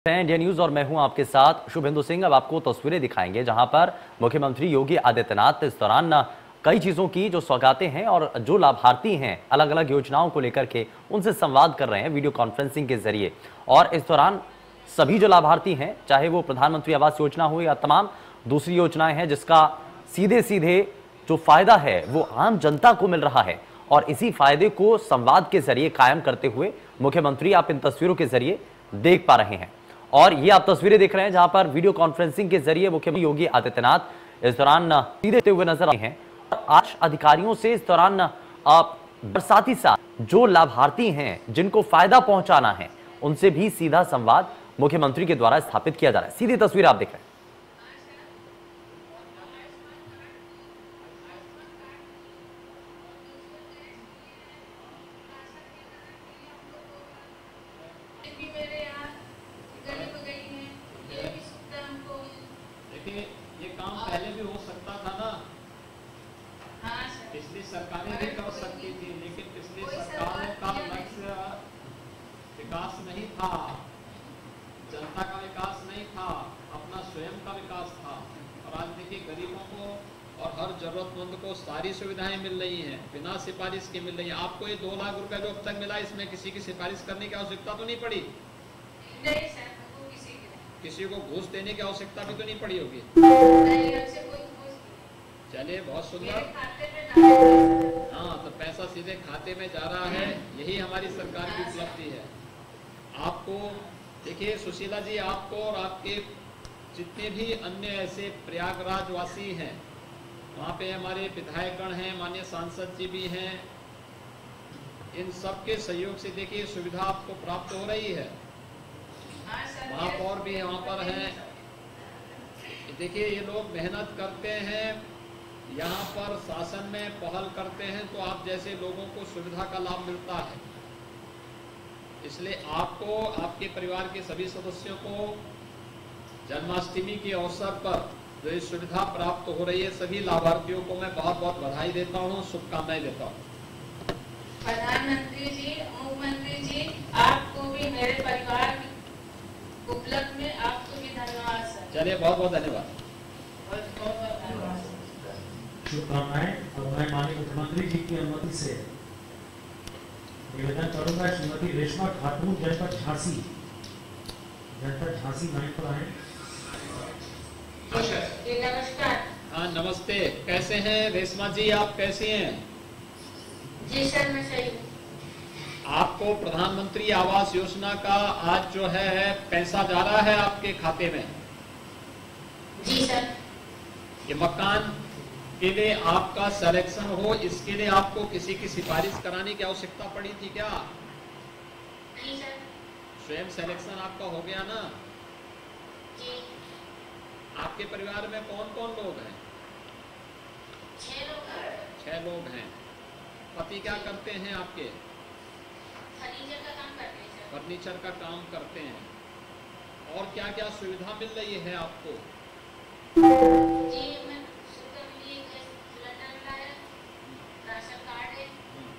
India news और मैं हूं आपके साथ शुभेंदु सिंह। अब आपको तस्वीरें दिखाएंगे जहां पर मुख्यमंत्री योगी आदित्यनाथ इस दौरान कई चीजों की जो सौगातें हैं और जो लाभार्थी हैं अलग अलग योजनाओं को लेकर के उनसे संवाद कर रहे हैं वीडियो कॉन्फ्रेंसिंग के जरिए। और इस दौरान सभी जो लाभार्थी हैं, चाहे वो प्रधानमंत्री आवास योजना हो या तमाम दूसरी योजनाएं हैं, जिसका सीधे सीधे जो फायदा है वो आम जनता को मिल रहा है और इसी फायदे को संवाद के जरिए कायम करते हुए मुख्यमंत्री आप इन तस्वीरों के जरिए देख पा रहे हैं। और ये आप तस्वीरें देख रहे हैं जहां पर वीडियो कॉन्फ्रेंसिंग के जरिए मुख्यमंत्री योगी आदित्यनाथ इस दौरान सीधे देते हुए नजर आए हैं। आज अधिकारियों से इस दौरान साथ ही साथ जो लाभार्थी हैं जिनको फायदा पहुंचाना है उनसे भी सीधा संवाद मुख्यमंत्री के द्वारा स्थापित किया जा रहा है। सीधी तस्वीर आप देख रहे हैं। ये काम पहले भी हो सकता था ना। हाँ, पिछली सरकारें भी कर सकती थी, लेकिन पिछली सरकारों का लक्ष्य विकास नहीं था, जनता का विकास नहीं था, अपना स्वयं का विकास था। और आज देखिए गरीबों को और हर जरूरतमंद को सारी सुविधाएं मिल रही हैं, बिना सिफारिश के मिल रही है। आपको ये 2 लाख रुपए जो अब तक मिला, इसमें किसी की सिफारिश करने की आवश्यकता तो नहीं पड़ी? नहीं सर, किसी को घूस देने की आवश्यकता भी तो नहीं पड़ी होगी? चलिए, बहुत सुंदर। हाँ, तो पैसा सीधे खाते में जा रहा है, यही हमारी सरकार की उपलब्धि है। आपको देखिए सुशीला जी, आपको और आपके जितने भी अन्य ऐसे प्रयागराज वासी हैं, वहाँ पे हमारे विधायकगण हैं, माननीय सांसद जी भी हैं, इन सबके सहयोग से देखिए सुविधा आपको प्राप्त हो रही है। महापौर भी वहाँ पर हैं। देखिए ये लोग मेहनत करते हैं, यहाँ पर शासन में पहल करते हैं, तो आप जैसे लोगों को सुविधा का लाभ मिलता है। इसलिए आपको, आपके परिवार के सभी सदस्यों को जन्माष्टमी के अवसर पर जो ये सुविधा प्राप्त हो रही है, सभी लाभार्थियों को मैं बहुत बहुत बधाई देता हूँ, शुभकामनाएं देता हूँ। प्रधानमंत्री जी, मुख्यमंत्री जी, आपको भी मेरे परिवार उपलब्ध में आपको भी धन्यवाद सर। चलिए, बहुत बहुत धन्यवाद। शुभकामनाएं। और मैं माननीय मुख्यमंत्री जी की अनुमति से निवेदन करूंगा श्रीमती रेशमा ठाकुर, जनपद झांसी लाइन पर आए। नमस्कार। हाँ, नमस्ते। कैसे हैं रेशमा जी, आप कैसी हैं? जी सर, मैं सही हूँ। आपको प्रधानमंत्री आवास योजना का आज जो है पैसा जा रहा है आपके खाते में? जी सर। ये मकान के लिए आपका सिलेक्शन हो, इसके लिए आपको किसी की सिफारिश कराने की आवश्यकता पड़ी थी क्या? नहीं सर। स्वयं सिलेक्शन आपका हो गया ना? जी। आपके परिवार में कौन कौन लोग हैं? 6 लोग हैं। 6 लोग हैं। पति क्या करते हैं आपके? फर्नीचर का काम करते हैं सर। फर्नीचर का काम करते हैं। और क्या क्या सुविधा मिल रही है आपको? जी, मैं सुविधा मिली है, गैस सिलेंडर मिला है, राशन कार्ड है,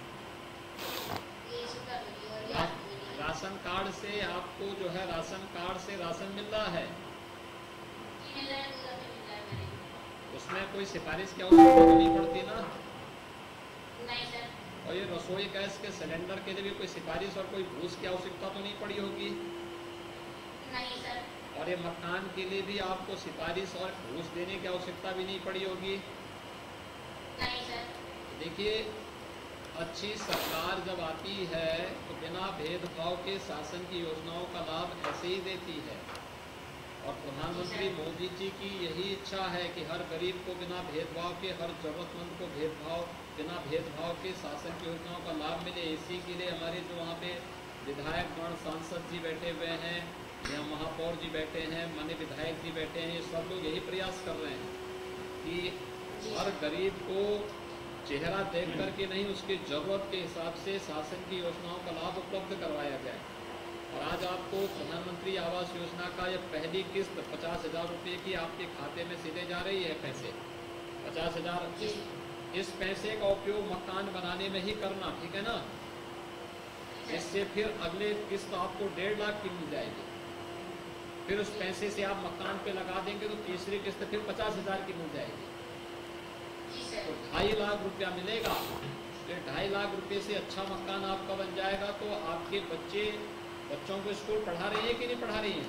ये सुविधा मिली है। और ये आपको मिली है। राशन कार्ड से आपको जो है राशन कार्ड से राशन मिल रहा है? जी मिल रहा है, दूध भी मिल रहा है मेरे। उसमें कोई सिफारिश की आवश्यकता तो नहीं पड़ती ना? नहीं सर। और ये रसोई गैस के सिलेंडर के लिए भी कोई सिफारिश और कोई घूस की आवश्यकता तो नहीं पड़ी होगी? नहीं सर। और ये मकान के लिए भी आपको सिफारिश और घूस देने की आवश्यकता भी नहीं पड़ी होगी? नहीं सर। देखिए, अच्छी सरकार जब आती है तो बिना भेदभाव के शासन की योजनाओं का लाभ ऐसे ही देती है। और प्रधानमंत्री मोदी जी की यही इच्छा है कि हर गरीब को बिना भेदभाव के, हर जरूरतमंद को बिना भेदभाव के शासन की योजनाओं का लाभ मिले। इसी के लिए हमारे जो वहाँ पे विधायकगण, सांसद जी बैठे हुए हैं, यहाँ महापौर जी बैठे हैं, माननीय विधायक जी बैठे हैं, ये सब लोग यही प्रयास कर रहे हैं कि हर गरीब को चेहरा देख करके नहीं, उसकी ज़रूरत के हिसाब से शासन की योजनाओं का लाभ उपलब्ध करवाया जाए। और आज आपको प्रधानमंत्री आवास योजना का यह पहली किस्त 50,000 रुपये की आपके खाते में सीधे जा रही है। पैसे 50,000, इस पैसे का उपयोग मकान बनाने में ही करना, ठीक है ना? इससे फिर अगले किस्त आपको 1.5 लाख की मिल जाएगी। फिर उस पैसे से आप मकान पे लगा देंगे तो तीसरी किस्त फिर 50,000 की मिल जाएगी, तो 2.5 लाख रुपया मिलेगा। तो 2.5 लाख रुपए से अच्छा मकान आपका बन जाएगा। तो आपके बच्चों को स्कूल पढ़ा रही है कि नहीं पढ़ा रही है?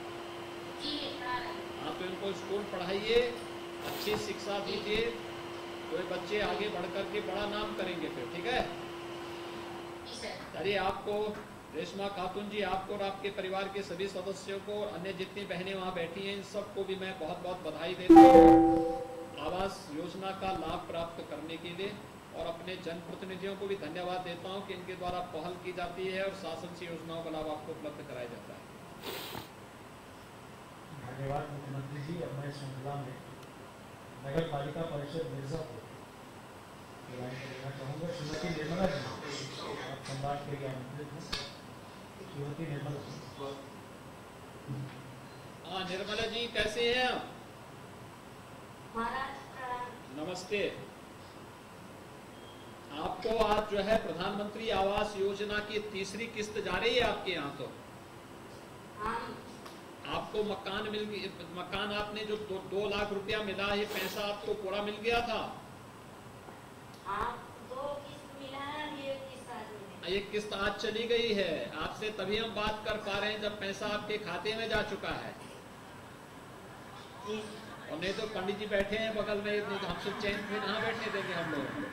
हाँ, तो इनको स्कूल पढ़ाइए, अच्छी शिक्षा दीजिए, तो ये बच्चे आगे बढ़ कर के बड़ा नाम करेंगे फिर, ठीक है? चलिए, आपको रेशमा खातून जी, आपको और आपके परिवार के सभी सदस्यों को और अन्य जितनी बहनें वहाँ बैठी हैं, इन सबको भी मैं बहुत बहुत बधाई देता हूँ आवास योजना का लाभ प्राप्त करने के लिए, और अपने जनप्रतिनिधियों को भी धन्यवाद देता हूँ कि इनके द्वारा पहल की जाती है और शासन से योजनाओं का लाभ आपको उपलब्ध कराया जाता है। धन्यवाद मुख्यमंत्री जी। अब मैं श्रृंखला में नगर पालिका परिषद मिर्जापुर के लाइन पर लेना चाहूँगा श्रीमती निर्मला जी, आप संवाद के लिए आमंत्रित हैं। श्रीमती निर्मला जी। हाँ, निर्मला जी कैसे हैं आप? नमस्ते। आपको आज जो है प्रधानमंत्री आवास योजना की तीसरी किस्त जा रही है आपके यहाँ। तो आपको मकान आपने जो 2 लाख रुपया मिला है, पैसा आपको पूरा मिल गया था? दो किस्त मिला है, एक किस्त आज चली गई है। आपसे तभी हम बात कर पा रहे हैं जब पैसा आपके खाते में जा चुका है। और नहीं तो पंडित जी बैठे हैं बगल में, नहीं तो हमसे चैन फिर कहाँ बैठने देंगे हम लोग।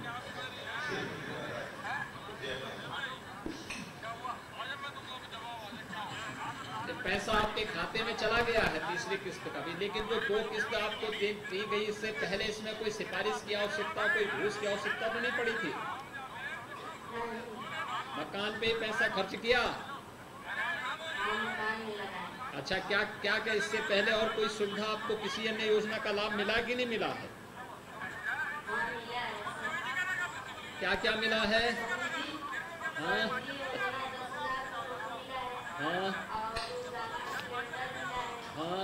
पैसा आपके खाते में चला गया है तीसरी किस्त का भी, लेकिन जो 2 किस्त आपको दी गई, इससे पहले इसमें कोई सिफारिश की आवश्यकता, कोई घूस की आवश्यकता तो नहीं पड़ी थी? मकान पे पैसा खर्च किया? अच्छा, क्या क्या क्या इससे पहले और कोई सुविधा आपको किसी अन्य योजना का लाभ मिला कि नहीं मिला है? क्या क्या मिला है? हाँ हाँ हाँ,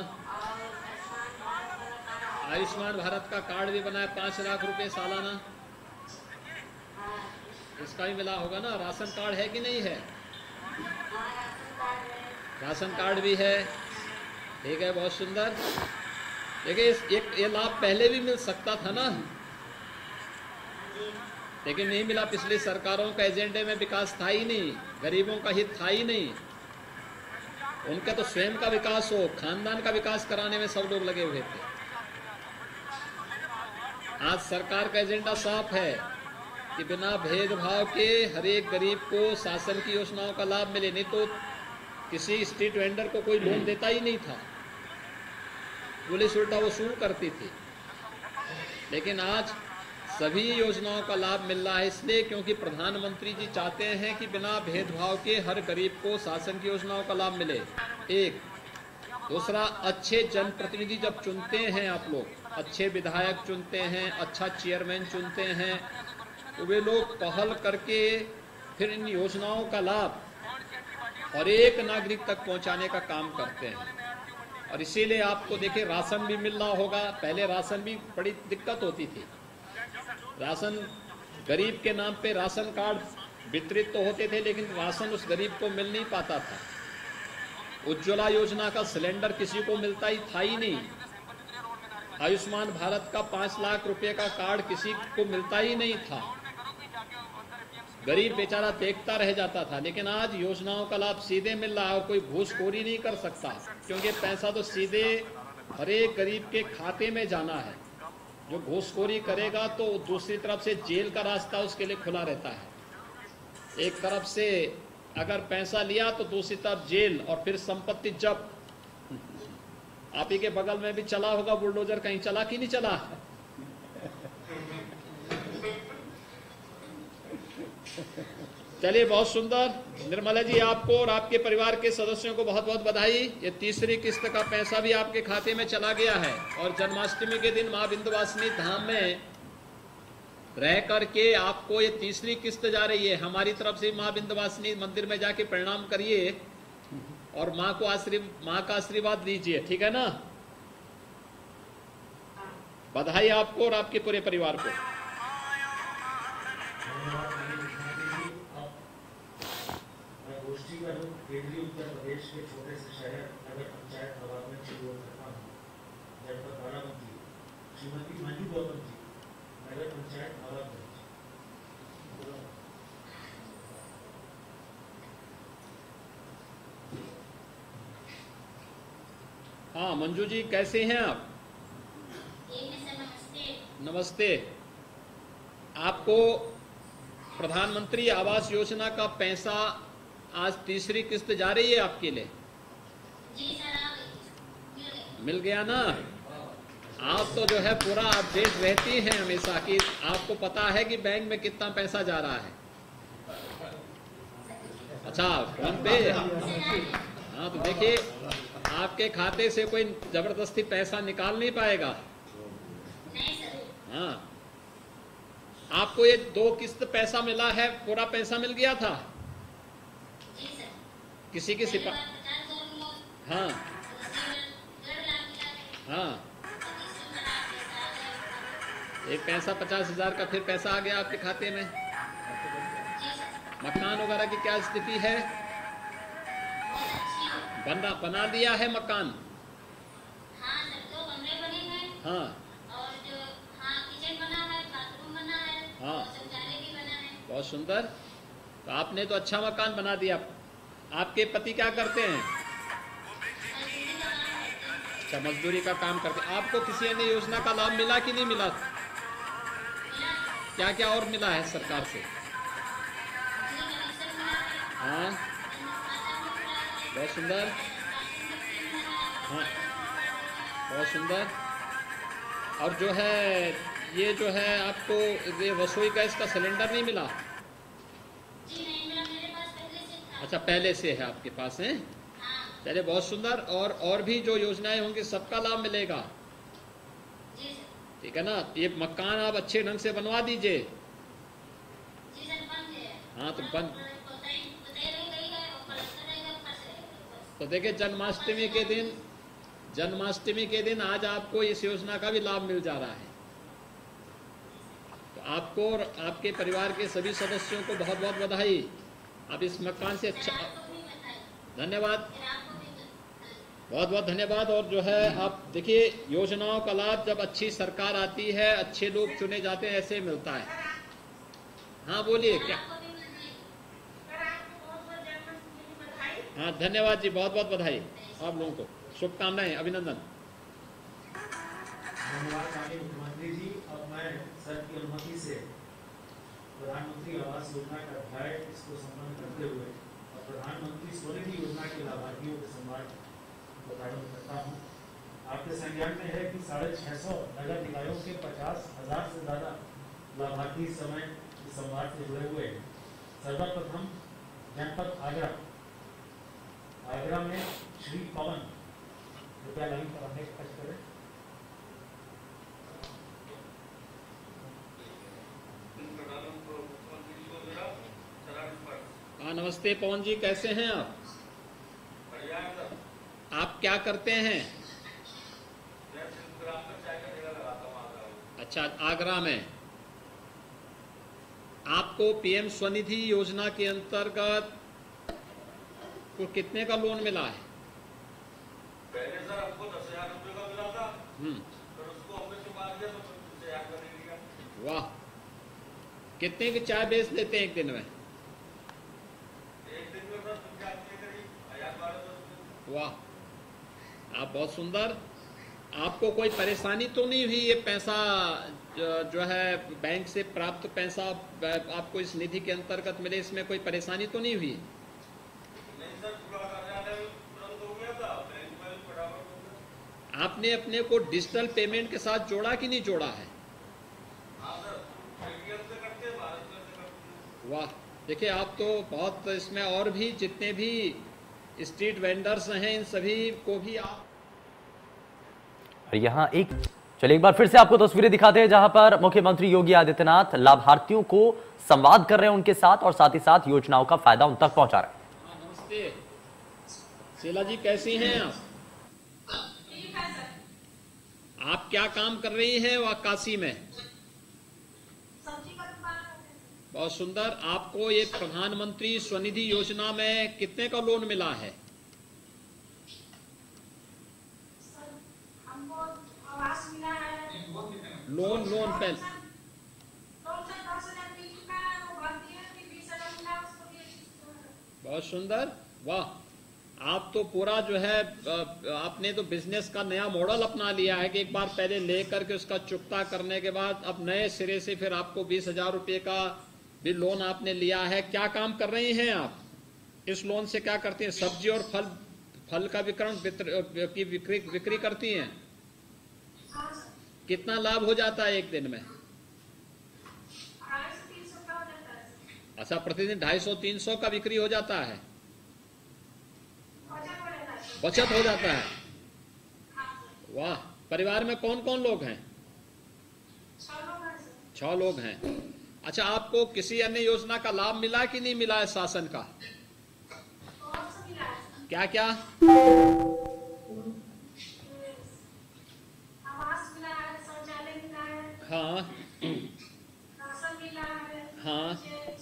आयुष्मान भारत का कार्ड भी बनाया, 5 लाख रुपए सालाना, इसका भी मिला होगा ना? राशन कार्ड है कि नहीं है? राशन कार्ड भी है, ठीक है, बहुत सुंदर। देखिए, ये लाभ पहले भी मिल सकता था ना, लेकिन नहीं मिला। पिछली सरकारों का एजेंडे में विकास था ही नहीं, गरीबों का हित था ही नहीं। उनका तो स्वयं का विकास हो, खानदान का विकास कराने में सब लोग लगे हुए थे। आज सरकार का एजेंडा साफ है कि बिना भेदभाव के हर एक गरीब को शासन की योजनाओं का लाभ मिले। नहीं तो किसी स्ट्रीट वेंडर को कोई लोन देता ही नहीं था, पुलिस उल्टा वसूल करती थी। लेकिन आज सभी योजनाओं का लाभ मिल रहा है, इसलिए क्योंकि प्रधानमंत्री जी चाहते हैं कि बिना भेदभाव के हर गरीब को शासन की योजनाओं का लाभ मिले। एक दूसरा, अच्छे जनप्रतिनिधि जब चुनते हैं आप लोग, अच्छे विधायक चुनते हैं, अच्छा चेयरमैन चुनते हैं, तो वे लोग पहल करके फिर इन योजनाओं का लाभ हर एक नागरिक तक पहुंचाने का काम करते हैं। और इसीलिए आपको देखिए, राशन भी मिल रहा होगा। पहले राशन भी बड़ी दिक्कत होती थी। राशन, गरीब के नाम पे राशन कार्ड वितरित तो होते थे, लेकिन राशन उस गरीब को मिल नहीं पाता था। उज्ज्वला योजना का सिलेंडर किसी को मिलता ही था ही नहीं। आयुष्मान भारत का 5 लाख रुपए का कार्ड किसी को मिलता ही नहीं था। गरीब बेचारा देखता रह जाता था। लेकिन आज योजनाओं का लाभ सीधे मिल रहा है और कोई घूसखोरी नहीं कर सकता, क्योंकि पैसा तो सीधे हर एक गरीब के खाते में जाना है। जो घूसखोरी करेगा तो दूसरी तरफ से जेल का रास्ता उसके लिए खुला रहता है। एक तरफ से अगर पैसा लिया तो दूसरी तरफ जेल, और फिर संपत्ति जब्त। आप ही के बगल में भी चला होगा बुलडोजर, कहीं चला कि नहीं चला? चलिए, बहुत सुंदर। निर्मला जी, आपको और आपके परिवार के सदस्यों को बहुत बहुत बधाई। ये तीसरी किस्त का पैसा भी आपके खाते में चला गया है। और जन्माष्टमी के दिन मां विंध्यवासिनी धाम में रह करके आपको ये तीसरी किस्त जा रही है। हमारी तरफ से मां विंध्यवासिनी मंदिर में जाके प्रणाम करिए और मां का आशीर्वाद लीजिए, ठीक है ना? बधाई आपको और आपके पूरे परिवार को। केंद्रीय उत्तर प्रदेश के छोटे से शहर नगर पंचायत हाँ मंजू जी, कैसे हैं आप? नमस्ते। आपको प्रधानमंत्री आवास योजना का पैसा आज तीसरी किस्त जा रही है आपके लिए? जी सर, मिल गया ना? आप तो जो है पूरा अपडेट रहती हैं हमेशा कि आपको पता है कि बैंक में कितना पैसा जा रहा है। अच्छा, फोन पे? हाँ, तो देखिए आपके खाते से कोई जबरदस्ती पैसा निकाल नहीं पाएगा। हाँ, आपको ये 2 किस्त पैसा मिला है, पूरा पैसा मिल गया था? किसी की हाँ हाँ, एक पैसा 50,000 का फिर पैसा आ गया आपके खाते में। मकान वगैरह की क्या स्थिति है? बना दिया है मकान? हाँ सर, 2 कमरे बने हैं। हाँ, और जो किचन बना है, बाथरूम बना है, हाँ, और शौचालय भी बना है। बहुत सुंदर। तो आपने तो अच्छा मकान बना दिया। आपके पति क्या करते हैं? अच्छा, मजदूरी का काम करते हैं। आपको किसी अन्य योजना का लाभ मिला कि नहीं मिला? क्या क्या और मिला है सरकार से? हाँ, बहुत सुंदर। हाँ, बहुत सुंदर। और जो है ये जो है आपको ये रसोई गैस का सिलेंडर नहीं मिला? जी नहीं मिला, मेरे पास पहले से था। अच्छा, पहले से है आपके पास है? चलिए, बहुत सुंदर। और भी जो योजनाएं होंगी सबका लाभ मिलेगा। जी सर। ठीक है ना? ये मकान आप अच्छे ढंग से बनवा दीजिए। जी सर, बन गया। हाँ, तो बन तो देखिए जन्माष्टमी के दिन आज आपको इस योजना का भी लाभ मिल जा रहा है। तो आपको और आपके परिवार के सभी सदस्यों को बहुत बहुत बधाई। आप इस मकान से अच्छा, धन्यवाद, बहुत बहुत धन्यवाद। और जो है आप देखिए, योजनाओं का लाभ जब अच्छी सरकार आती है, अच्छे लोग चुने जाते हैं, ऐसे मिलता है। हाँ बोलिए क्या? हाँ, धन्यवाद जी, बहुत बहुत बधाई आप लोगों को, शुभकामनाएं, अभिनंदन। धन्यवाद माननीय मुख्यमंत्री जी। अब मैं सर की अनुमति से प्रधानमंत्री आवास योजना का अध्याय इसको संपन्न करते हुए और प्रधानमंत्री स्वनिधि योजना के लाभार्थियों के संवाद को प्रारंभ करता हूँ। आपके संज्ञान में है कि 650 नगर निकायों के 50,000 से ज़्यादा लाभार्थी इस समय इस संवाद से जुड़े हुए हैं। सर्वप्रथम जनपद आगरा में श्री पवन, कृपया लाइन पर आने का करें। हाँ, नमस्ते पवन जी, कैसे हैं आप? आप क्या करते हैं? अच्छा, आगरा में। आपको पीएम स्वनिधि योजना के अंतर्गत को कितने का लोन मिला है? पहले सर हमको 10,000 रुपये का मिला था, फिर उसको हमने चुका दिया तो 25,000 का दे दिया। वाह, कितने की चाय बेच देते हैं एक दिन में? एक दिन में सर 50 के करीब 1,000-1,200। वाह, आप बहुत सुंदर। आपको कोई परेशानी तो नहीं हुई? ये पैसा जो है बैंक से प्राप्त पैसा आपको इस निधि के अंतर्गत मिले, इसमें कोई परेशानी तो नहीं हुई? नहीं सर, पूरा कार्यालय तुरंत हो गया था, बैंक में भी फटाफट हो गया। आपने अपने को डिजिटल पेमेंट के साथ जोड़ा कि नहीं जोड़ा है? हाँ सर, पेटीएम से करते हैं, भारत में से करते हैं। वाह, देखिए आप तो बहुत इसमें, और भी जितने भी स्ट्रीट वेंडर्स हैं इन सभी को भी आप। यहाँ चलिए एक बार फिर से आपको तस्वीरें दिखाते हैं जहां पर मुख्यमंत्री योगी आदित्यनाथ लाभार्थियों को संवाद कर रहे हैं उनके साथ और साथ ही साथ योजनाओं का फायदा उन तक पहुंचा रहे हैं। नमस्ते शीला जी, कैसी हैं आप? आप क्या काम कर रही हैं वह काशी में? बहुत सुंदर। आपको ये प्रधानमंत्री स्वनिधि योजना में कितने का लोन मिला है? लोन पहले बहुत सुंदर। वाह, आप तो पूरा जो है आपने तो बिजनेस का नया मॉडल अपना लिया है कि एक बार पहले लेकर के उसका चुकता करने के बाद अब नए सिरे से फिर आपको 20,000 रुपये का भी लोन आपने लिया है। क्या काम कर रही हैं आप? इस लोन से क्या करती हैं? सब्जी और फल का बिक्री करती हैं। कितना लाभ हो जाता है एक दिन में? अच्छा, प्रतिदिन 250-300 का बिक्री हो जाता है, बचत हो जाता है। वाह। परिवार में कौन कौन लोग हैं? 6 लोग हैं। अच्छा, आपको किसी अन्य योजना का लाभ मिला कि नहीं मिला है शासन का? क्या क्या? आवास मिला है, शौचालय मिला है, हाँ राशन मिला है, हाँ।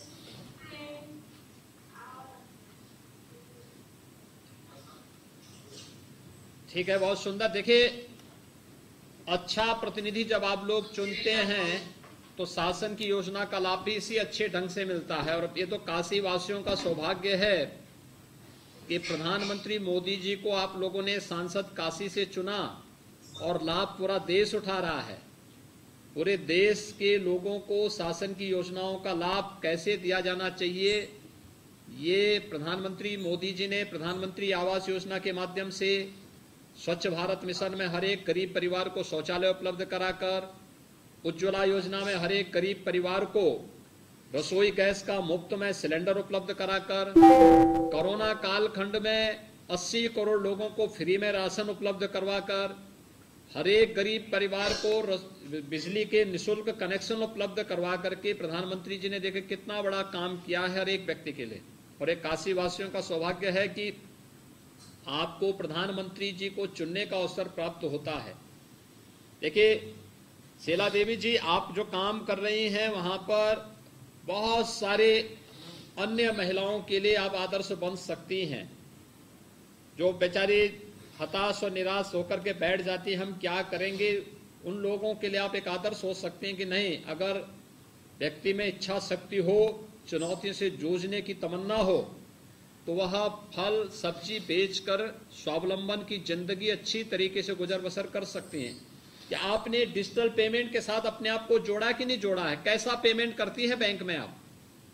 ठीक है, बहुत सुंदर। देखिए, अच्छा प्रतिनिधि जब आप लोग चुनते हैं तो शासन की योजना का लाभ भी इसी अच्छे ढंग से मिलता है। और ये तो काशी वासियों का सौभाग्य है कि प्रधानमंत्री मोदी जी को आप लोगों ने सांसद काशी से चुना और लाभ पूरा देश उठा रहा है। पूरे देश के लोगों को शासन की योजनाओं का लाभ कैसे दिया जाना चाहिए, ये प्रधानमंत्री मोदी जी ने प्रधानमंत्री आवास योजना के माध्यम से, स्वच्छ भारत मिशन में हर एक गरीब परिवार को शौचालय उपलब्ध कराकर, उज्ज्वला योजना में हर एक गरीब परिवार को रसोई गैस का मुफ्त में सिलेंडर उपलब्ध कराकर, कोरोना कालखंड में 80 करोड़ लोगों को फ्री में राशन उपलब्ध करवाकर, हर एक गरीब परिवार को बिजली के निःशुल्क कनेक्शन उपलब्ध करवा करके प्रधानमंत्री जी ने देखे कितना बड़ा काम किया है हर एक व्यक्ति के लिए। और एक काशी वासियों का सौभाग्य है कि आपको प्रधानमंत्री जी को चुनने का अवसर प्राप्त होता है। देखिए शीला देवी जी, आप जो काम कर रही हैं वहां पर बहुत सारे अन्य महिलाओं के लिए आप आदर्श बन सकती हैं, जो बेचारी हताश और निराश होकर के बैठ जाती है हम क्या करेंगे, उन लोगों के लिए आप एक आदर्श हो सकते हैं कि नहीं, अगर व्यक्ति में इच्छा शक्ति हो, चुनौती से जूझने की तमन्ना हो, तो वह फल सब्जी बेचकर स्वावलंबन की जिंदगी अच्छी तरीके से गुजर बसर कर सकती हैं। क्या आपने डिजिटल पेमेंट के साथ अपने आप को जोड़ा कि नहीं जोड़ा है? कैसा पेमेंट करती है बैंक में आप?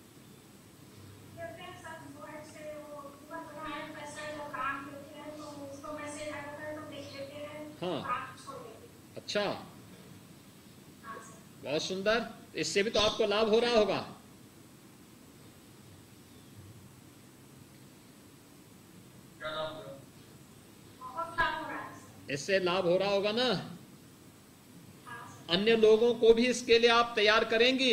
हाँ, अच्छा, बहुत सुंदर। इससे भी तो आपको लाभ हो रहा होगा। इससे लाभ हो रहा होगा ना? अन्य लोगों को भी इसके लिए आप तैयार करेंगी?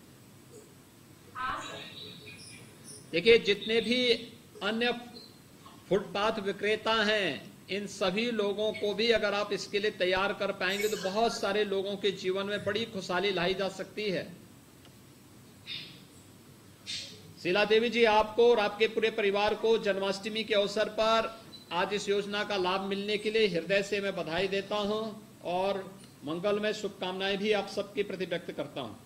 देखिए, जितने भी अन्य फुटपाथ विक्रेता हैं, इन सभी लोगों को भी अगर आप इसके लिए तैयार कर पाएंगे तो बहुत सारे लोगों के जीवन में बड़ी खुशहाली लाई जा सकती है। शीला देवी जी, आपको और आपके पूरे परिवार को जन्माष्टमी के अवसर पर आज इस योजना का लाभ मिलने के लिए हृदय से मैं बधाई देता हूं और मंगलमय शुभकामनाएं भी आप सबके प्रति व्यक्त करता हूं।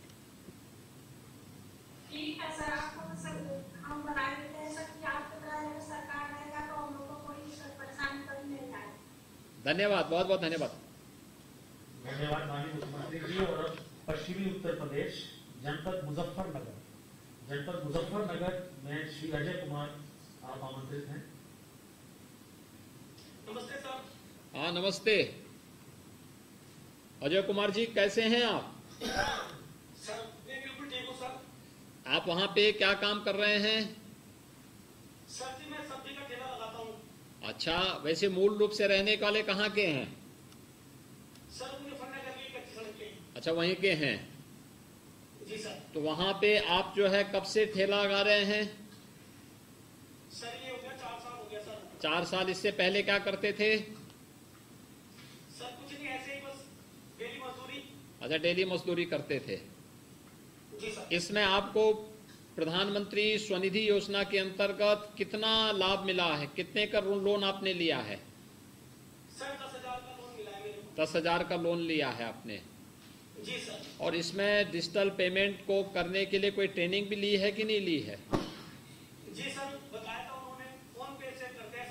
ठीक है सर, आपको सर हम बना देते हैं सर कि आपकी तरह सरकार रहेगा तो हम लोगों को कोई परेशानी कभी नहीं आएगी। धन्यवाद, बहुत बहुत धन्यवाद। धन्यवाद माननीय मुख्यमंत्री जी। और पश्चिमी उत्तर प्रदेश जनपद मुजफ्फरनगर में श्री अजय कुमार आप आमंत्रित हैं। नमस्ते सर। हाँ, नमस्ते अजय कुमार जी, कैसे हैं आप? सर मैं बिल्कुल ठीक हूँ सर। आप वहाँ पे क्या काम कर रहे हैं? सर जी मैं सब्जी का ठेला लगाता हूँ। अच्छा, वैसे मूल रूप से रहने वाले कहाँ के हैं? सर मुजफ्फरनगर की कच्ची सड़क के। अच्छा, वहीं के हैं। जी सर। तो वहाँ पे आप जो है कब से ठेला लगा रहे हैं? सर ये हो गया 4 साल हो गया सर। 4 साल। इससे पहले क्या करते थे? सर कुछ नहीं, ऐसे ही बस डेली मजदूरी। अच्छा, डेली मजदूरी करते थे। जी सर। इसमें आपको प्रधानमंत्री स्वनिधि योजना के अंतर्गत कितना लाभ मिला है? कितने का लोन आपने लिया है? सर 10,000 का लोन मिला है मेरे को। 10,000 का लोन लिया है आपने। जी सर। और इसमें डिजिटल पेमेंट को करने के लिए कोई ट्रेनिंग भी ली है कि नहीं ली है? जी सर, बताया था उन्होंने, फोन पे से करते हैं सर।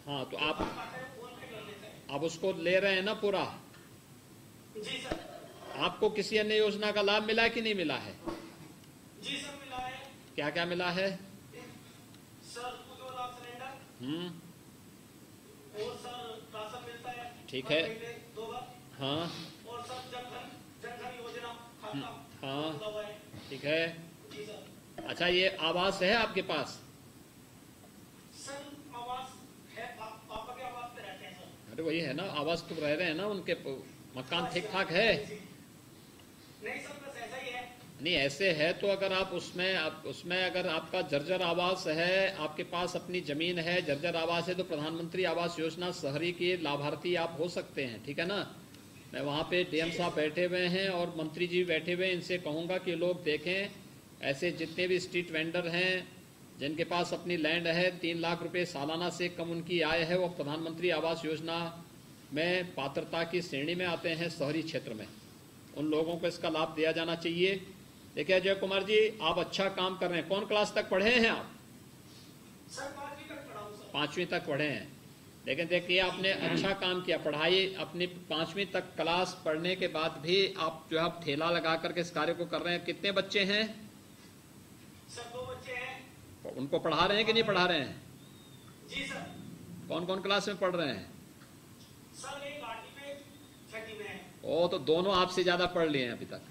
हाँ तो आप खाता है फोन पे कर देते हैं। आप उसको ले रहे हैं ना पूरा? जी सर। आपको किसी अन्य योजना का लाभ मिला है कि नहीं मिला है? जी सर मिला है। क्या क्या मिला है? सर उज्ज्वला सिलेंडर और सर राशन मिलता है। ठीक हर है। महीने 2 बार। हाँ और सर जनधन योजना खाता हाँ खुला हुआ है। ठीक है। जी सर। अच्छा, ये आवास है आपके पास? सर आवास है, पापा के आवास पे रहते हैं सर। अरे वही है ना, आवास तो रह रहे हैं ना, उनके मकान ठीक ठाक है? नहीं सर बस ऐसा ही है। नहीं, ऐसे है तो अगर आप उसमें अगर आपका जर्जर आवास है, आपके पास अपनी जमीन है, जर्जर आवास है, तो प्रधानमंत्री आवास योजना शहरी के लाभार्थी आप हो सकते हैं, ठीक है ना? मैं वहाँ पे डीएम साहब बैठे हुए हैं और मंत्री जी बैठे हुए हैं, इनसे कहूँगा कि लोग देखें, ऐसे जितने भी स्ट्रीट वेंडर हैं जिनके पास अपनी लैंड है, 3 लाख रुपए सालाना से कम उनकी आय है, वो प्रधानमंत्री आवास योजना में पात्रता की श्रेणी में आते हैं शहरी क्षेत्र में। उन लोगों को इसका लाभ दिया जाना चाहिए। देखिए अजय कुमार जी, आप अच्छा काम कर रहे हैं। कौन क्लास तक पढ़े हैं आप? सर 5वीं तक पढ़ा हूँ सर। 5वीं तक पढ़े हैं। लेकिन देखिए आपने अच्छा काम किया, पढ़ाई अपनी 5वीं तक क्लास पढ़ने के बाद भी आप जो है ठेला लगा करके इस कार्य को कर रहे हैं। कितने बच्चे हैं? सर 2 बच्चे हैं। उनको पढ़ा रहे हैं कि नहीं पढ़ा रहे हैं? जी सर। कौन कौन क्लास में पढ़ रहे हैं? सर एक 8वीं में 6वीं में है। ओ, तो दोनों आपसे ज्यादा पढ़ लिए हैं अभी तक।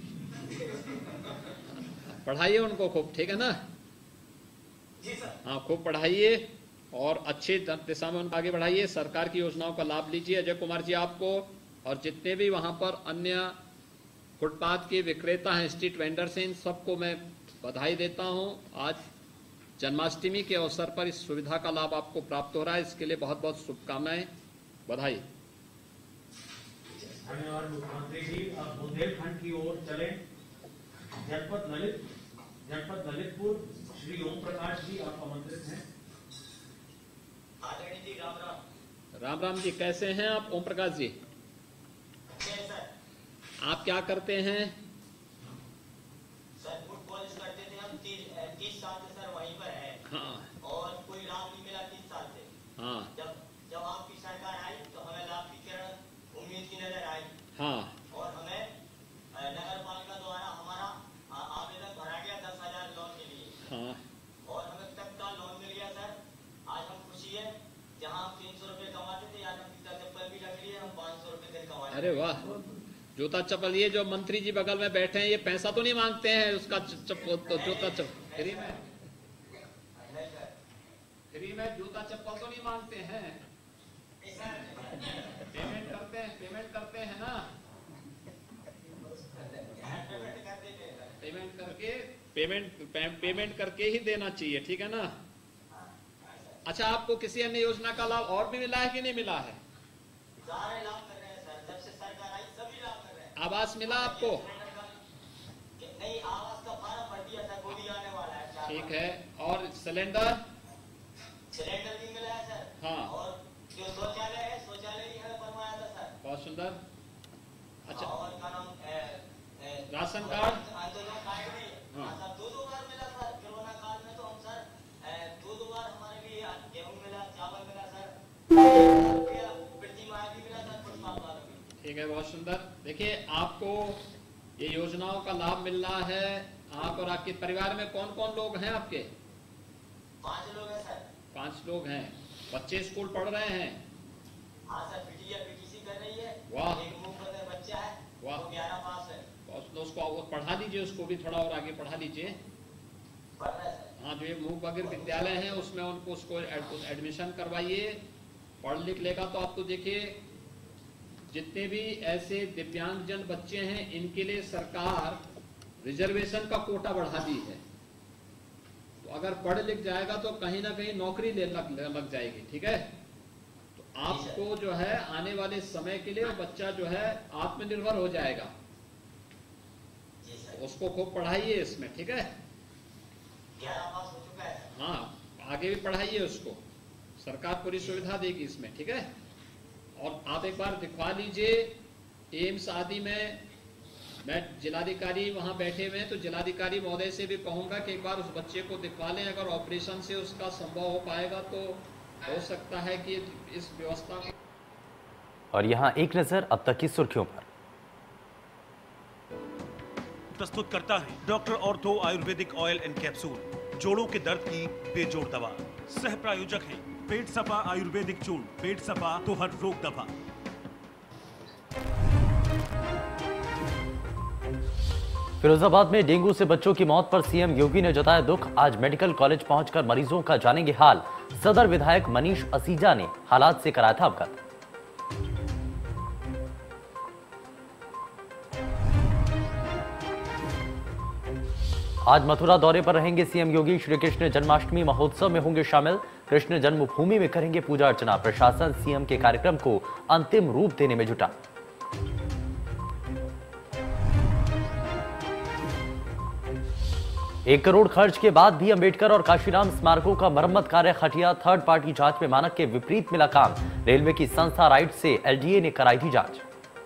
पढ़ाइए उनको खूब, ठीक है ना? जी सर। हाँ, खूब पढ़ाइए और अच्छी दिशा में उनको आगे बढ़ाइए। सरकार की योजनाओं का लाभ लीजिए। अजय कुमार जी, आपको और जितने भी वहां पर अन्य फुटपाथ के विक्रेता हैं, स्ट्रीट वेंडर्स हैं, इन सबको मैं बधाई देता हूं। आज जन्माष्टमी के अवसर पर इस सुविधा का लाभ आपको प्राप्त हो रहा है, इसके लिए बहुत बहुत शुभकामनाएं, बधाई। धन्यवाद मुख्यमंत्री जी। अब बुंदेलखंड की ओर चले। जनपद ललितपुर, श्री ओम प्रकाश जी आप आमंत्रित हैं। आदरणीय जी राम राम। राम राम जी, कैसे हैं आप ओम प्रकाश जी? अच्छे हैं सर। आप क्या करते हैं? सर फुट पॉलिश करते थे हम 30 साल से सर वहीं पर है। हाँ और कोई लाभ नहीं मिला 30 साल से। हाँ जब आपकी सरकार आई तो हमें लाभ की किरण उम्मीद की नजर आई। हाँ और हमें नगर पालिका द्वारा हमारा आवेदन भरा गया 10,000 लोन के लिए। हाँ और हमें तत्काल लोन मिल गया सर। आज हम खुशी है, जहाँ हम 300 रुपए कमाते थे आज हम जूता चप्पल भी रख लिए, हम 500 रुपए दिन कमा रहे हैं। अरे वाह, जूता चप्पल। ये जो मंत्री जी बगल में बैठे हैं, ये पैसा तो नहीं मांगते हैं उसका? चप्पल तो जूता चप्पल फ्री में, नहीं सर। फ्री में जूता चप्पल तो नहीं मांगते हैं? नहीं सर। पेमेंट करते हैं ना? पेमेंट कर देते हैं सर। पेमेंट करके ही देना चाहिए, ठीक है ना? अच्छा, आपको किसी अन्य योजना का लाभ और भी मिला है कि नहीं मिला है? सारे लाभ कर रहे हैं सर, जब से सरकार आई सभी लाभ कर रहे हैं। आवास मिला आपको? नहीं, आवास का फॉर्म भर दिया था, गोली आने वाला है 4 ठीक है। और सिलेंडर? सिलेंडर भी मिला है सर। हाँ। और जो शौचालय है, शौचालय भी हमें बनवाया था सर। बहुत सुंदर। अच्छा, और क्या नाम राशन कार्ड? आंदोलन कार्ड भी हाँ। सर 2 बार मिला सर। कोरोना काल में तो हम सर 2 बार हमारे लिए गेहूं मिला, चावल मिला सर, प्रतिमा भी मिला सर, फुटपाथ वालों भी। ठीक है, बहुत सुंदर। देखिए, आपको ये योजनाओं का लाभ मिल रहा है। आप और आपके परिवार में कौन कौन लोग हैं आपके? 5 लोग हैं सर। 5 लोग हैं। बच्चे स्कूल पढ़ रहे हैं? हाँ सर, बिटिया पीटीसी कर रही है। वाह। एक मूक बधिर बच्चा है, वाह। वो 11 पास है। उसको पढ़ा लीजिए, उसको भी थोड़ा और आगे पढ़ा लीजिए। पढ़ रहा है सर। हाँ, जो ये मूक बधिर विद्यालय है उसमें उसको एडमिशन करवाइए। पढ़ लिख लेगा तो आपको देखिए, जितने भी ऐसे दिव्यांगजन बच्चे हैं इनके लिए सरकार रिजर्वेशन का कोटा बढ़ा दी है। तो अगर पढ़ लिख जाएगा तो कहीं ना कहीं नौकरी लग जाएगी, ठीक है? तो आपको जो है आने वाले समय के लिए वो बच्चा जो है आत्मनिर्भर हो जाएगा। जी सर। उसको खूब पढ़ाइए इसमें, ठीक है? 11 पास हो चुका है सर। हाँ, आगे भी पढ़ाइए उसको, सरकार पूरी सुविधा देगी इसमें, ठीक है? और आप एक बार दिखवा लीजिए एम्स आदि में। मैं जिलाधिकारी वहां बैठे हुए हैं तो जिलाधिकारी महोदय से भी कहूंगा कि एक बार उस बच्चे को दिखवा लें। अगर ऑपरेशन से उसका संभव हो पाएगा तो हो सकता है कि इस व्यवस्था में। और यहाँ एक नजर अब तक की सुर्खियों पर। प्रस्तुत करता है doctor ortho ayurvedic oil and capsule, जोड़ों के दर्द की बेजोड़ दवा। सह प्रायोजक हैं पेट सफा आयुर्वेदिक चूर्ण, पेट सफा तो हर रोग दफा। फिरोजाबाद में डेंगू से बच्चों की मौत पर सीएम योगी ने जताया दुख। आज मेडिकल कॉलेज पहुंचकर मरीजों का जानेंगे हाल। सदर विधायक मनीष असीजा ने हालात से कराया था अवगत। आज मथुरा दौरे पर रहेंगे सीएम योगी। श्री कृष्ण जन्माष्टमी महोत्सव में होंगे शामिल। कृष्ण जन्मभूमि में करेंगे पूजा अर्चना। प्रशासन सीएम के कार्यक्रम को अंतिम रूप देने में जुटा। 1 करोड़ खर्च के बाद भी अंबेडकर और काशीराम स्मारकों का मरम्मत कार्य खटिया। थर्ड पार्टी जांच में मानक के विपरीत मिला काम। रेलवे की संस्था राइट से एलडीए ने कराई थी जांच।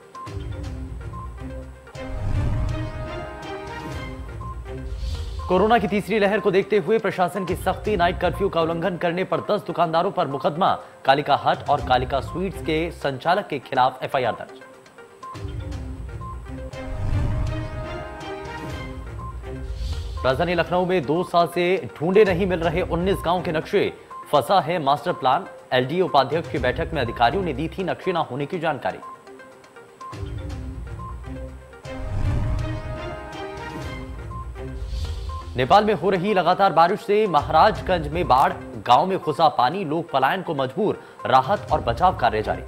कोरोना की तीसरी लहर को देखते हुए प्रशासन की सख्ती। नाइट कर्फ्यू का उल्लंघन करने पर 10 दुकानदारों पर मुकदमा। कालिका हट और कालिका स्वीट्स के संचालक के खिलाफ एफआईआर दर्ज। राजधानी लखनऊ में 2 साल से ढूंढे नहीं मिल रहे 19 गांव के नक्शे। फंसा है मास्टर प्लान। एलडीए उपाध्यक्ष की बैठक में अधिकारियों ने दी थी नक्शे न होने की जानकारी। नेपाल में हो रही लगातार बारिश से महाराजगंज में बाढ़। गांव में घुसा पानी। लोग पलायन को मजबूर। राहत और बचाव कार्य जारी।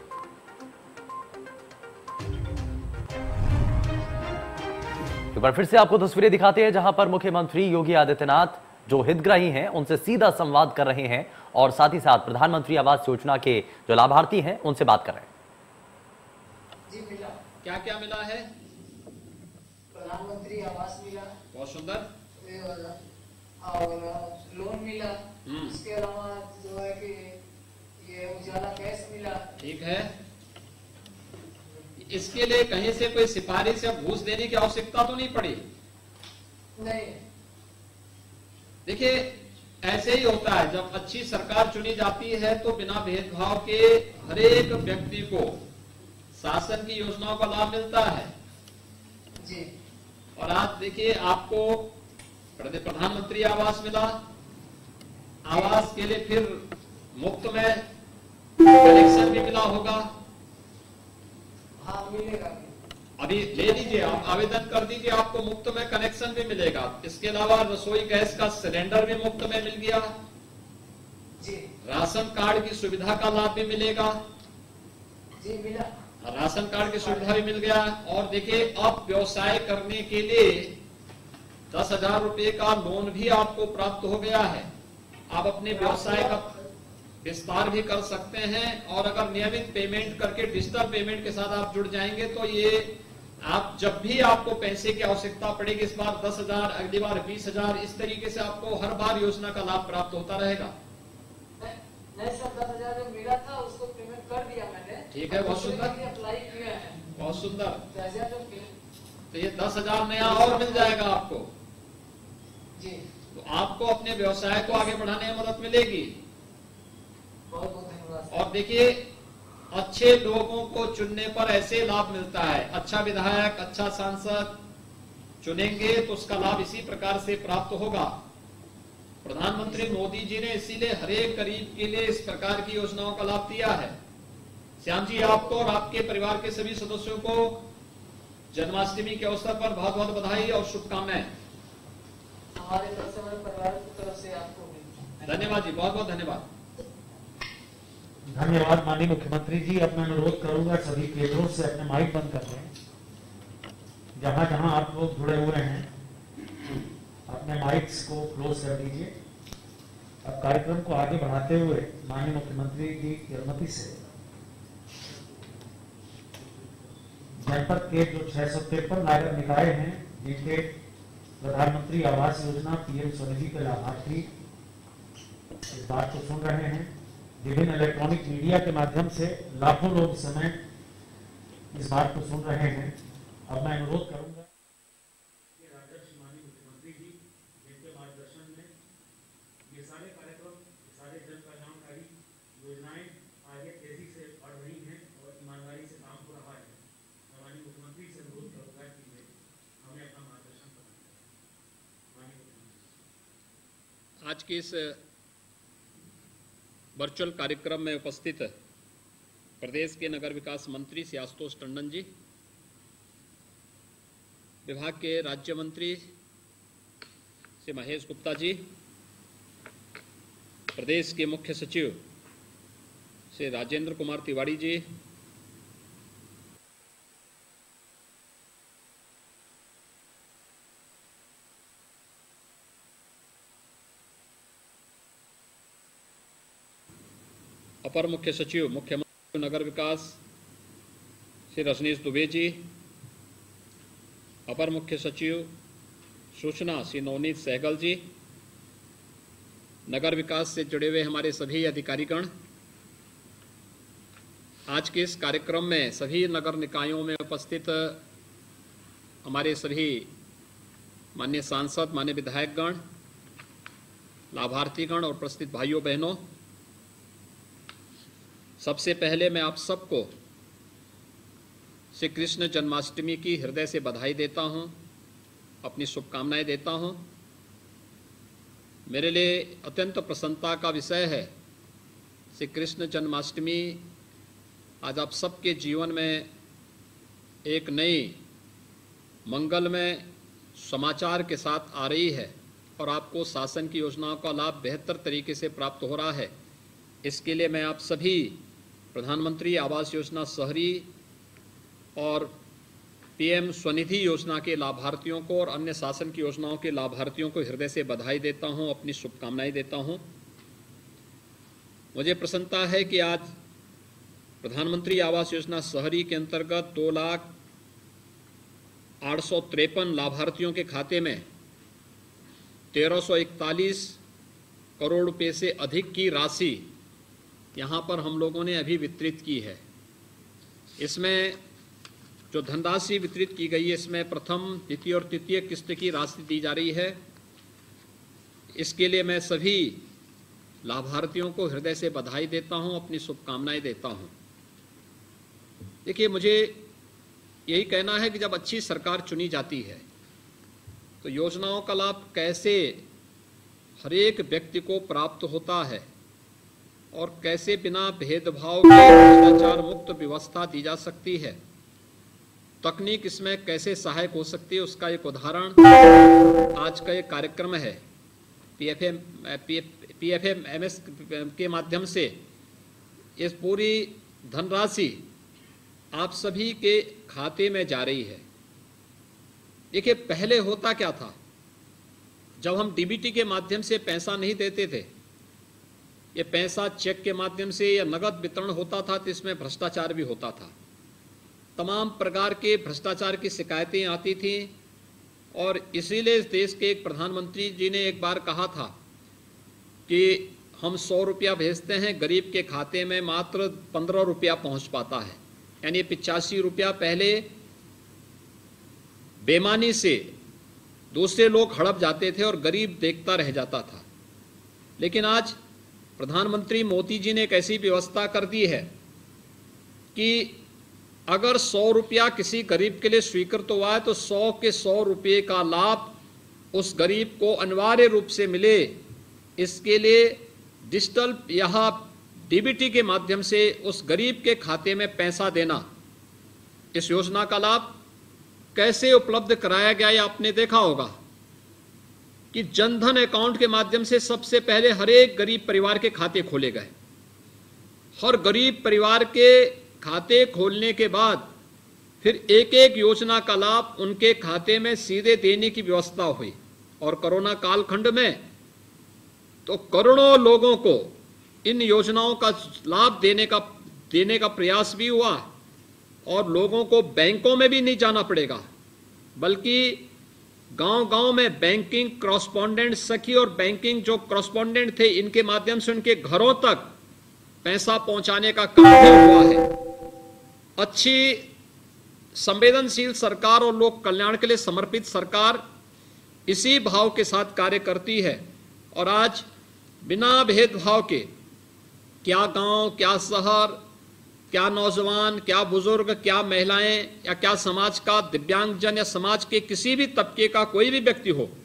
एक बार फिर से आपको तस्वीरें दिखाते हैं जहां पर मुख्यमंत्री योगी आदित्यनाथ जो हितग्राही हैं उनसे सीधा संवाद कर रहे हैं और साथ ही साथ प्रधानमंत्री आवास योजना के जो लाभार्थी हैं उनसे बात कर रहे हैं। जी मिला। क्या क्या मिला है? प्रधानमंत्री आवास मिला, बहुत सुंदर। और लोन मिला। इसके अलावा जो है कि ये उजाला गैस मिला। ठीक है। इसके लिए कहीं से कोई सिफारिश या घूस देने की आवश्यकता तो नहीं पड़ी? नहीं। देखिए ऐसे ही होता है, जब अच्छी सरकार चुनी जाती है तो बिना भेदभाव के हर एक व्यक्ति को शासन की योजनाओं का लाभ मिलता है जी। और आज देखिए आपको प्रधानमंत्री आवास मिला। आवास के लिए फिर मुफ्त में कनेक्शन भी मिला होगा। हाँ मिलेगा। अभी ले लीजिए, आप आवेदन कर दीजिए, आपको मुफ्त में कनेक्शन भी मिलेगा। इसके अलावा रसोई गैस का सिलेंडर भी मुफ्त में मिल गया जी। राशन कार्ड की सुविधा का लाभ भी मिलेगा जी। मिला। राशन कार्ड की सुविधा भी मिल गया। और देखिए अब व्यवसाय करने के लिए 10,000 रुपए का लोन भी आपको प्राप्त हो गया है। आप अपने व्यवसाय का विस्तार भी कर सकते हैं और अगर नियमित पेमेंट करके डिजिटल पेमेंट के साथ आप जुड़ जाएंगे तो ये आप जब भी आपको पैसे की आवश्यकता पड़ेगी, इस बार 10,000, अगली बार 20,000, इस तरीके से आपको हर बार योजना का लाभ प्राप्त होता रहेगा। नहीं सर, 10,000 जो मिला था उसको पेमेंट कर दिया मैंने। ठीक है, बहुत सुंदर। अप्लाई किया है। बहुत सुंदर। तो ये 10,000 नया और मिल जाएगा आपको जी। तो आपको अपने व्यवसाय को आगे बढ़ाने में मदद मिलेगी। बहुत बहुत धन्यवाद। और देखिए अच्छे लोगों को चुनने पर ऐसे लाभ मिलता है। अच्छा विधायक, अच्छा सांसद चुनेंगे तो उसका लाभ इसी प्रकार से प्राप्त होगा। प्रधानमंत्री मोदी जी ने इसीलिए हर एक गरीब के लिए इस प्रकार की योजनाओं का लाभ दिया है। श्याम जी, आपको और आपके परिवार के सभी सदस्यों को जन्माष्टमी के अवसर पर बहुत बहुत बधाई और शुभकामनाएं। हमारे तरफ से, हमारे परिवार की तरफ से आपको भी धन्यवाद जी, बहुत बहुत धन्यवाद। धन्यवाद माननीय मुख्यमंत्री जी। अब मैं अनुरोध करूंगा सभी केंद्रों से अपने माइक बंद कर लें। जहां जहां आप लोग जुड़े हुए हैं अपने माइक्स को क्लोज कर दीजिए। अब कार्यक्रम को आगे बढ़ाते हुए माननीय मुख्यमंत्री जी की अनुमति से जनपद के जो 653 नागर निकाय हैं जिनके प्रधानमंत्री आवास योजना पीएम स्वनिधि के लाभार्थी इस बात को सुन रहे हैं। विभिन्न इलेक्ट्रॉनिक मीडिया के माध्यम से लाखों लोग इस समय इस बात को सुन रहे हैं। अब मैं अनुरोध करूंगा कि राजस्व माननीय मुख्यमंत्री जी जिनके मार्गदर्शन में ये सारे कार्यक्रम, सारे जन कल्याणकारी आज के इस वर्चुअल कार्यक्रम में उपस्थित प्रदेश के नगर विकास मंत्री श्री आशुतोष टंडन जी, विभाग के राज्य मंत्री श्री महेश गुप्ता जी, प्रदेश के मुख्य सचिव श्री राजेंद्र कुमार तिवारी जी, अपर मुख्य सचिव मुख्यमंत्री नगर विकास श्री रजनीश दुबे जी, अपर मुख्य सचिव सूचना श्री नवनीत सहगल जी, नगर विकास से जुड़े हुए हमारे सभी अधिकारीगण, आज के इस कार्यक्रम में सभी नगर निकायों में उपस्थित हमारे सभी माननीय सांसद, माननीय विधायकगण, लाभार्थीगण और उपस्थित भाइयों बहनों, सबसे पहले मैं आप सबको श्री कृष्ण जन्माष्टमी की हृदय से बधाई देता हूं, अपनी शुभकामनाएं देता हूं। मेरे लिए अत्यंत प्रसन्नता का विषय है श्री कृष्ण जन्माष्टमी आज आप सबके जीवन में एक नई मंगलमय समाचार के साथ आ रही है और आपको शासन की योजनाओं का लाभ बेहतर तरीके से प्राप्त हो रहा है। इसके लिए मैं आप सभी प्रधानमंत्री आवास योजना शहरी और पीएम स्वनिधि योजना के लाभार्थियों को और अन्य शासन की योजनाओं के लाभार्थियों को हृदय से बधाई देता हूं, अपनी शुभकामनाएं देता हूं। मुझे प्रसन्नता है कि आज प्रधानमंत्री आवास योजना शहरी के अंतर्गत 2,853 लाभार्थियों के खाते में 1341 करोड़ रुपए से अधिक की राशि यहाँ पर हम लोगों ने अभी वितरित की है। इसमें जो धनराशि वितरित की गई है, इसमें प्रथम, द्वितीय और तृतीय किस्त की राशि दी जा रही है। इसके लिए मैं सभी लाभार्थियों को हृदय से बधाई देता हूं, अपनी शुभकामनाएं देता हूं। देखिए, मुझे यही कहना है कि जब अच्छी सरकार चुनी जाती है तो योजनाओं का लाभ कैसे हर एक व्यक्ति को प्राप्त होता है और कैसे बिना भेदभाव के भ्रष्टाचार मुक्त व्यवस्था दी जा सकती है, तकनीक इसमें कैसे सहायक हो सकती है, उसका एक उदाहरण आज का एक कार्यक्रम है। पीएफएमएस के माध्यम से इस पूरी धनराशि आप सभी के खाते में जा रही है। देखिए, पहले होता क्या था, जब हम डीबीटी के माध्यम से पैसा नहीं देते थे, ये पैसा चेक के माध्यम से या नगद वितरण होता था, तो इसमें भ्रष्टाचार भी होता था। तमाम प्रकार के भ्रष्टाचार की शिकायतें आती थीं और इसीलिए इस देश के एक प्रधानमंत्री जी ने एक बार कहा था कि हम 100 रुपया भेजते हैं, गरीब के खाते में मात्र 15 रुपया पहुंच पाता है। यानी 85 रुपया पहले बेईमानी से दूसरे लोग हड़प जाते थे और गरीब देखता रह जाता था। लेकिन आज प्रधानमंत्री मोदी जी ने एक ऐसी व्यवस्था कर दी है कि अगर 100 रुपया किसी गरीब के लिए स्वीकृत हुआ है तो 100 के 100 रुपये का लाभ उस गरीब को अनिवार्य रूप से मिले। इसके लिए डिजिटल या डीबीटी के माध्यम से उस गरीब के खाते में पैसा देना, इस योजना का लाभ कैसे उपलब्ध कराया गया, ये आपने देखा होगा कि जनधन अकाउंट के माध्यम से सबसे पहले हर एक गरीब परिवार के खाते खोले गए। हर गरीब परिवार के खाते खोलने के बाद फिर एक एक योजना का लाभ उनके खाते में सीधे देने की व्यवस्था हुई। और कोरोना कालखंड में तो करोड़ों लोगों को इन योजनाओं का लाभ देने का प्रयास भी हुआ और लोगों को बैंकों में भी नहीं जाना पड़ेगा, बल्कि गांव-गांव में बैंकिंग कॉरेस्पॉन्डेंट सखी और बैंकिंग जो कॉरेस्पॉन्डेंट थे, इनके माध्यम से उनके घरों तक पैसा पहुंचाने का काम भी हुआ है। अच्छी संवेदनशील सरकार और लोक कल्याण के लिए समर्पित सरकार इसी भाव के साथ कार्य करती है। और आज बिना भेदभाव के, क्या गांव, क्या शहर, क्या नौजवान, क्या बुजुर्ग, क्या महिलाएं या क्या समाज का दिव्यांगजन या समाज के किसी भी तबके का कोई भी व्यक्ति हो,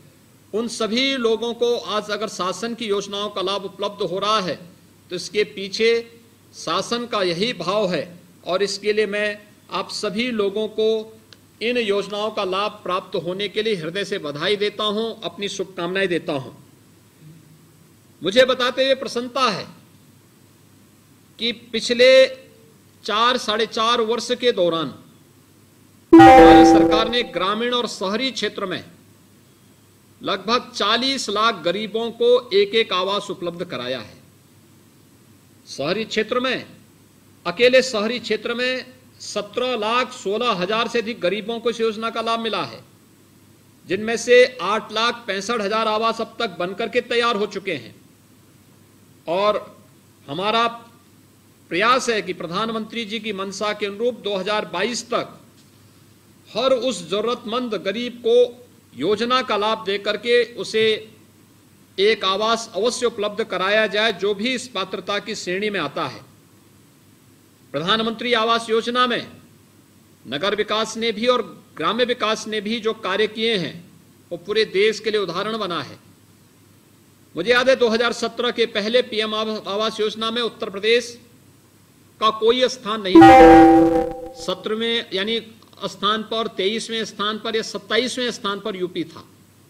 उन सभी लोगों को आज अगर शासन की योजनाओं का लाभ उपलब्ध हो रहा है तो इसके पीछे शासन का यही भाव है, और इसके लिए मैं आप सभी लोगों को इन योजनाओं का लाभ प्राप्त होने के लिए हृदय से बधाई देता हूं, अपनी शुभकामनाएं देता हूं। मुझे बताते हुए प्रसन्नता है कि पिछले 4-4.5 वर्ष के दौरान हमारी सरकार ने ग्रामीण और शहरी क्षेत्र में लगभग 40 लाख गरीबों को एक आवास उपलब्ध कराया है। शहरी क्षेत्र में, अकेले शहरी क्षेत्र में 17,16,000 से अधिक गरीबों को इस योजना का लाभ मिला है, जिनमें से 8,65,000 आवास अब तक बनकर के तैयार हो चुके हैं। और हमारा प्रयास है कि प्रधानमंत्री जी की मंशा के अनुरूप 2022 तक हर उस जरूरतमंद गरीब को योजना का लाभ देकर के उसे एक आवास अवश्य उपलब्ध कराया जाए, जो भी इस पात्रता की श्रेणी में आता है। प्रधानमंत्री आवास योजना में नगर विकास ने भी और ग्राम्य विकास ने भी जो कार्य किए हैं वो पूरे देश के लिए उदाहरण बना है। मुझे याद है 2017 के पहले पीएम आवास योजना में उत्तर प्रदेश का कोई स्थान नहीं था। 17वें यानी स्थान पर, 23वें स्थान पर या 27वें स्थान पर यूपी था।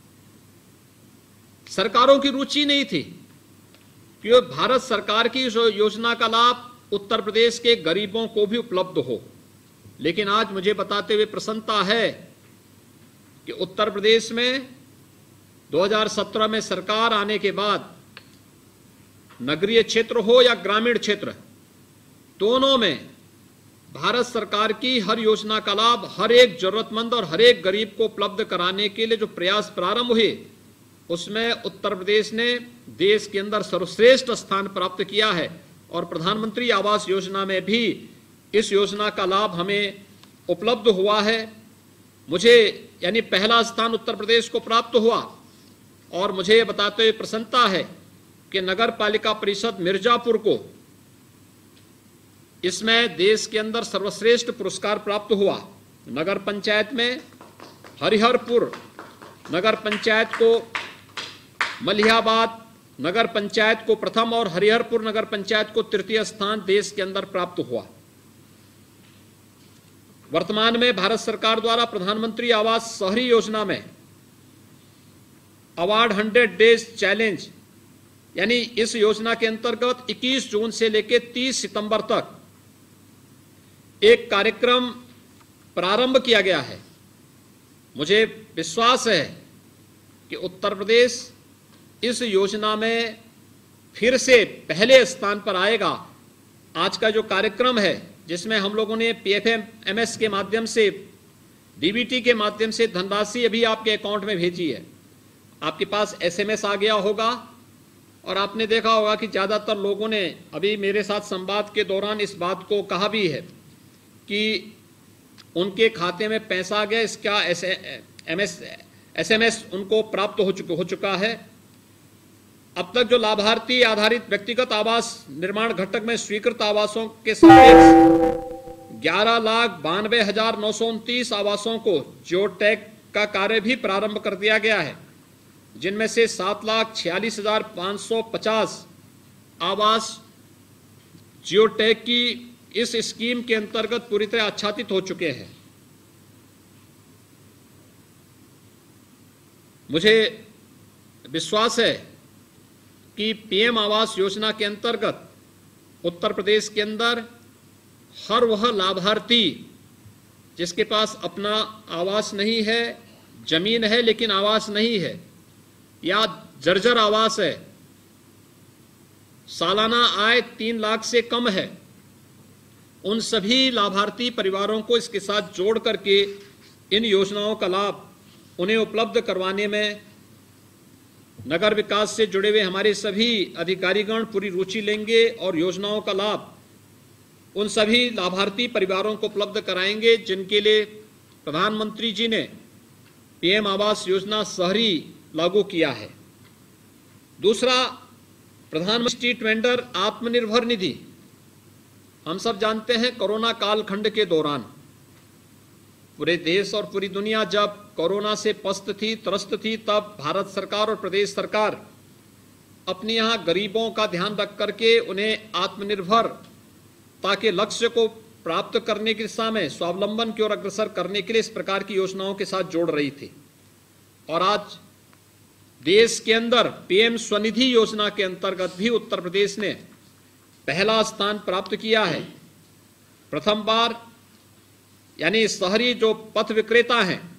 सरकारों की रुचि नहीं थी कि भारत सरकार की योजना का लाभ उत्तर प्रदेश के गरीबों को भी उपलब्ध हो। लेकिन आज मुझे बताते हुए प्रसन्नता है कि उत्तर प्रदेश में 2017 में सरकार आने के बाद नगरीय क्षेत्र हो या ग्रामीण क्षेत्र, दोनों में भारत सरकार की हर योजना का लाभ हर एक जरूरतमंद और हर एक गरीब को उपलब्ध कराने के लिए जो प्रयास प्रारंभ हुए, उसमें उत्तर प्रदेश ने देश के अंदर सर्वश्रेष्ठ स्थान प्राप्त किया है। और प्रधानमंत्री आवास योजना में भी इस योजना का लाभ हमें उपलब्ध हुआ है। मुझे यानी पहला स्थान उत्तर प्रदेश को प्राप्त हुआ। और मुझे ये बताते हुए प्रसन्नता है कि नगर पालिका परिषद मिर्जापुर को इसमें देश के अंदर सर्वश्रेष्ठ पुरस्कार प्राप्त हुआ। नगर पंचायत में हरिहरपुर नगर पंचायत को, मलिहाबाद नगर पंचायत को प्रथम और हरिहरपुर नगर पंचायत को तृतीय स्थान देश के अंदर प्राप्त हुआ। वर्तमान में भारत सरकार द्वारा प्रधानमंत्री आवास शहरी योजना में अवार्ड 100 डेज चैलेंज, यानी इस योजना के अंतर्गत 21 जून से लेकर 30 सितंबर तक एक कार्यक्रम प्रारंभ किया गया है। मुझे विश्वास है कि उत्तर प्रदेश इस योजना में फिर से पहले स्थान पर आएगा। आज का जो कार्यक्रम है, जिसमें हम लोगों ने PFMS के माध्यम से, DBT के माध्यम से धनराशि अभी आपके अकाउंट में भेजी है, आपके पास SMS आ गया होगा। और आपने देखा होगा कि ज़्यादातर लोगों ने अभी मेरे साथ संवाद के दौरान इस बात को कहा भी है कि उनके खाते में पैसा आ गया, इसका SMS उनको प्राप्त हो चुका है। अब तक जो लाभार्थी आधारित व्यक्तिगत आवास निर्माण घटक में स्वीकृत आवासों के सापेक्ष 11,92,929 आवासों को जियोटैग का कार्य भी प्रारंभ कर दिया गया है, जिनमें से 7,46,550 आवास जियोटैग की इस स्कीम के अंतर्गत पूरी तरह आच्छादित हो चुके हैं। मुझे विश्वास है कि पीएम आवास योजना के अंतर्गत उत्तर प्रदेश के अंदर हर वह लाभार्थी जिसके पास अपना आवास नहीं है, जमीन है लेकिन आवास नहीं है, या जर्जर आवास है, सालाना आय 3 लाख से कम है, उन सभी लाभार्थी परिवारों को इसके साथ जोड़ करके इन योजनाओं का लाभ उन्हें उपलब्ध करवाने में नगर विकास से जुड़े हुए हमारे सभी अधिकारीगण पूरी रुचि लेंगे और योजनाओं का लाभ उन सभी लाभार्थी परिवारों को उपलब्ध कराएंगे जिनके लिए प्रधानमंत्री जी ने पीएम आवास योजना शहरी लागू किया है। दूसरा, प्रधानमंत्री स्ट्रीट वेंडर आत्मनिर्भर निधि। हम सब जानते हैं कोरोना कालखंड के दौरान पूरे देश और पूरी दुनिया जब कोरोना से पस्त थी, त्रस्त थी, तब भारत सरकार और प्रदेश सरकार अपने यहाँ गरीबों का ध्यान रख करके उन्हें आत्मनिर्भरता के लक्ष्य को प्राप्त करने की दिशा में स्वावलंबन की ओर अग्रसर करने के लिए इस प्रकार की योजनाओं के साथ जोड़ रही थी। और आज देश के अंदर पीएम स्वनिधि योजना के अंतर्गत भी उत्तर प्रदेश ने पहला स्थान प्राप्त किया है। प्रथम बार यानी शहरी जो पथ विक्रेता हैं